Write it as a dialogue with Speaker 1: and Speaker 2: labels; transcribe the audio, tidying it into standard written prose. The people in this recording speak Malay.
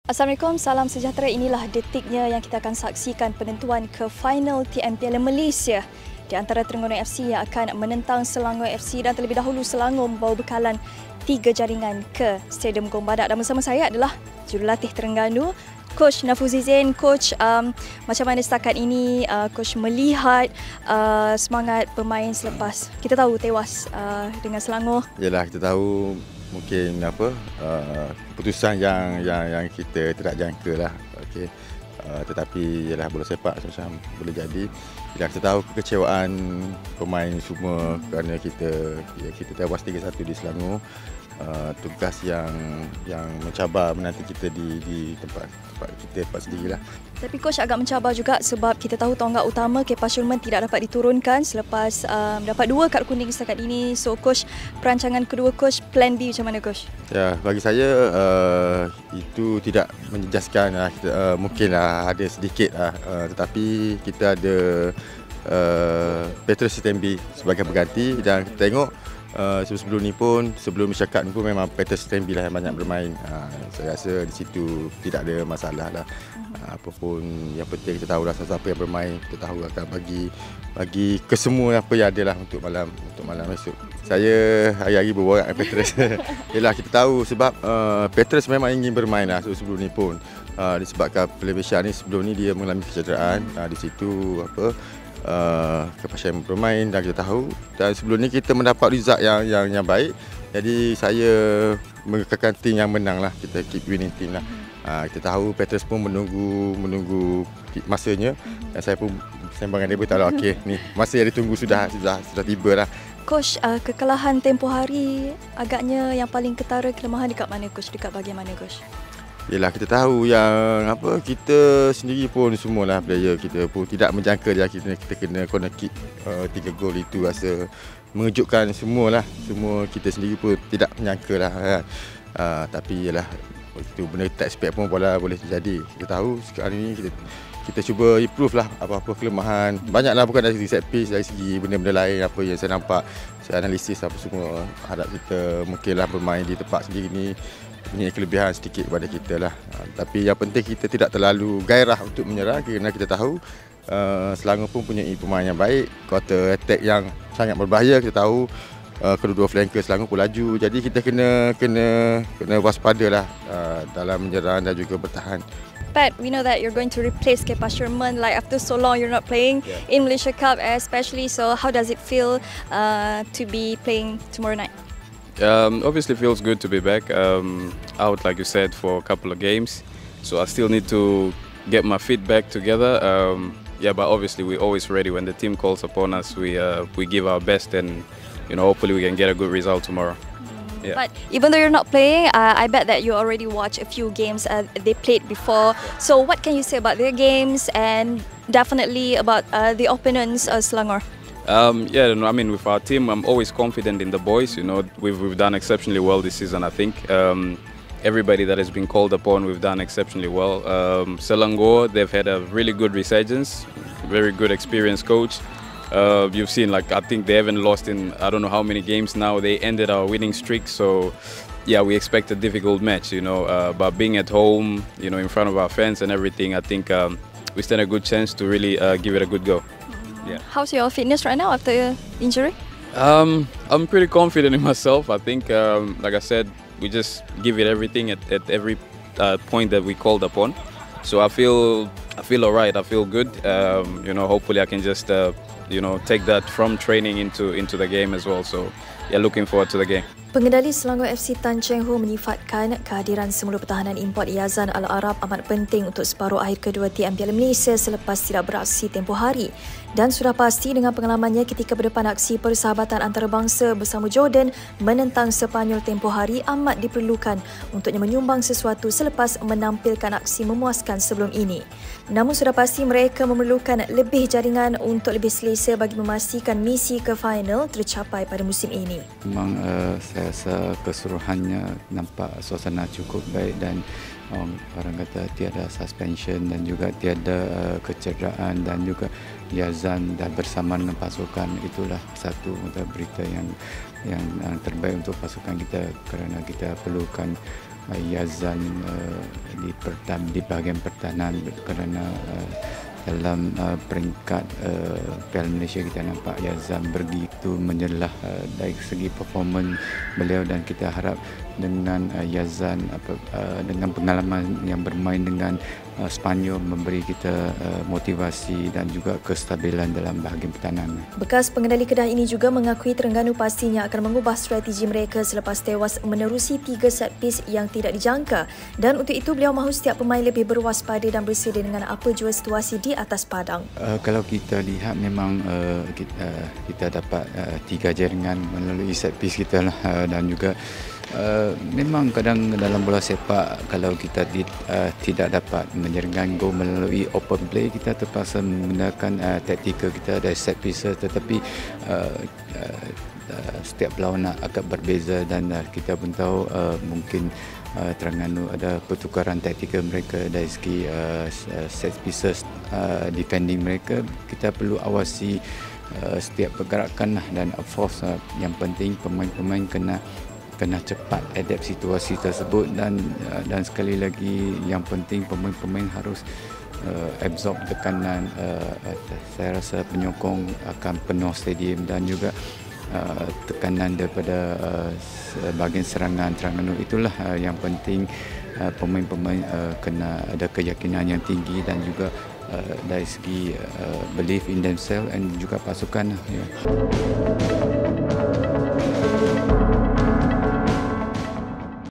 Speaker 1: Assalamualaikum, salam sejahtera. Inilah detiknya yang kita akan saksikan penentuan ke final TM Malaysia di antara Terengganu FC yang akan menentang Selangor FC, dan terlebih dahulu Selangor membawa bekalan 3 jaringan ke Stadium Gong Badak. Dan bersama saya adalah jurulatih Terengganu, Coach Nafuzi Zain. Coach, macam mana setakat ini Coach melihat semangat pemain selepas kita tahu tewas dengan Selangor?
Speaker 2: Yalah, kita tahu mungkin keputusan yang kita tidak jangka lah. Okey. Tetapi ialah bola sepak macam boleh jadi. Kita tahu kekecewaan pemain semua kerana kita tewas 3-1 di Selangor. Tugas yang mencabar menanti kita di tempat sendirilah.
Speaker 1: Tapi Coach agak mencabar juga sebab kita tahu tonggak utama Kepa Shulman tidak dapat diturunkan selepas dapat 2 kad kuning setakat ini. So Coach, perancangan kedua Coach, plan B macam mana Coach?
Speaker 2: Ya, bagi saya itu tidak menjejaskan lah. Mungkinlah ada sedikit lah, tetapi kita ada Petrus Sitembi sebagai pengganti, dan kita tengok sebelum ni pun, sebelum Masyarakat ni pun memang Petrus Sitembi lah yang banyak bermain. Saya rasa di situ tidak ada masalah lah. Apapun yang penting kita tahu lah siapa yang bermain, kita tahu akan bagi kesemua apa yang ada lah untuk malam esok. Saya hari-hari berborak dengan Petrus. Yalah, kita tahu sebab Petrus memang ingin bermain lah sebelum ni pun. Disebabkan Malaysia ni sebelum ni dia mengalami kecederaan. Di situ kepastian bermain, dan kita tahu, dan sebelum ni kita mendapat result yang baik. Jadi saya mengekalkan tim yang menang lah, kita keep winning team lah. Kita tahu Petrus pun menunggu masanya, dan saya pun sembang dengan dia beritahu lah, okey, ni masa yang ditunggu sudah tiba lah.
Speaker 1: Coach, kekalahan tempoh hari agaknya yang paling ketara kelemahan dekat mana Coach? Dekat bahagian mana Coach?
Speaker 2: Yalah, kita tahu yang kita sendiri pun semualah player kita pun tidak menjangka dia kita kena corner kick 3 gol. Itu rasa mengejutkan semualah. Semua kita sendiri pun tidak menyangka lah kan. Tapi yalah, itu benda tak expect pun boleh terjadi. Kita tahu sekarang ini kita cuba improve lah apa-apa kelemahan. Banyaklah, bukan dari segi set piece, dari segi benda-benda lain apa yang saya nampak, saya analisis apa semua. Harap kita mungkinlah bermain di tempat sendiri ni punya kelebihan sedikit kepada kita lah. Tapi yang penting kita tidak terlalu gairah untuk menyerah, kerana kita tahu Selangor pun punya pemain yang baik, counter attack yang sangat berbahaya. Kita tahu kedua-dua flanker Selangor pun laju, jadi kita kena waspada lah dalam menyerang dan juga bertahan.
Speaker 1: Pat, we know that you're going to replace Kepa Shulman. Like after so long, you're not playing in Malaysia Cup, especially. So how does it feel to be playing tomorrow night?
Speaker 3: Obviously feels good to be back out, like you said, for a couple of games. So I still need to get my feet back together. But obviously we're always ready when the team calls upon us. We give our best, and hopefully we can get a good result tomorrow. Yeah.
Speaker 1: But even though you're not playing, I bet that you already watched a few games they played before. So what can you say about their games, and definitely about the opponents, Selangor?
Speaker 3: With our team, I'm always confident in the boys. We've done exceptionally well this season, I think. Everybody that has been called upon, we've done exceptionally well. Selangor, they've had a really good resurgence, very good experienced coach. You've seen, I think they haven't lost in I don't know how many games now. They ended our winning streak, so yeah, we expect a difficult match, but being at home, in front of our fans and everything, I think we stand a good chance to really give it a good go. Yeah.
Speaker 1: How's your fitness right now after your injury?
Speaker 3: I'm pretty confident in myself. I think, like I said, we just give it everything at every point that we called upon. So I feel alright. I feel good. Hopefully I can just take that from training into the game as well. So yeah, looking forward to the game.
Speaker 1: Pengendali Selangor FC Tan Cheng Ho menyifatkan kehadiran semula pertahanan import Yazan Al-Arab amat penting untuk separuh akhir kedua TM Piala Malaysia selepas tidak beraksi tempoh hari, dan sudah pasti dengan pengalamannya ketika berdepan aksi persahabatan antarabangsa bersama Jordan menentang Sepanyol tempoh hari amat diperlukan untuknya menyumbang sesuatu selepas menampilkan aksi memuaskan sebelum ini. Namun sudah pasti mereka memerlukan lebih jaringan untuk lebih selesa bagi memastikan misi ke final tercapai pada musim ini.
Speaker 4: Memang saya rasa keseluruhannya nampak suasana cukup baik, dan orang kata tiada suspension dan juga tiada kecederaan, dan juga Yazan dah bersama dengan pasukan. Itulah satu berita yang terbaik untuk pasukan kita, kerana kita perlukan Yazan di bahagian pertahanan kerana dalam peringkat Piala Malaysia kita nampak Yazan begitu menyelah dari segi performan beliau, dan kita harap dengan Yazan dengan pengalaman yang bermain dengan Sepanyol memberi kita motivasi dan juga kestabilan dalam bahagian pertahanan.
Speaker 1: Bekas pengendali Kedah ini juga mengakui Terengganu pastinya akan mengubah strategi mereka selepas tewas menerusi 3 set piece yang tidak dijangka, dan untuk itu beliau mahu setiap pemain lebih berwaspada dan bersedia dengan apa jua situasi di atas padang.
Speaker 4: Kalau kita lihat memang kita dapat 3 jaringan melalui set piece kita lah, dan juga memang kadang dalam bola sepak kalau kita tidak dapat menjaringkan gol melalui open play, kita terpaksa menggunakan taktikal kita dari set pieces, tetapi setiap perlawanan agak berbeza, dan kita pun tahu mungkin Terengganu ada pertukaran taktikal mereka dari segi set pieces defending mereka. Kita perlu awasi setiap pergerakan lah, dan of course yang penting pemain-pemain kena cepat adapt situasi tersebut, dan sekali lagi yang penting pemain-pemain harus absorb tekanan. Saya rasa penyokong akan penuh stadium, dan juga tekanan daripada bahagian serangan Terengganu. Itulah yang penting pemain-pemain kena ada keyakinan yang tinggi, dan juga dari segi belief in themselves, dan juga pasukan.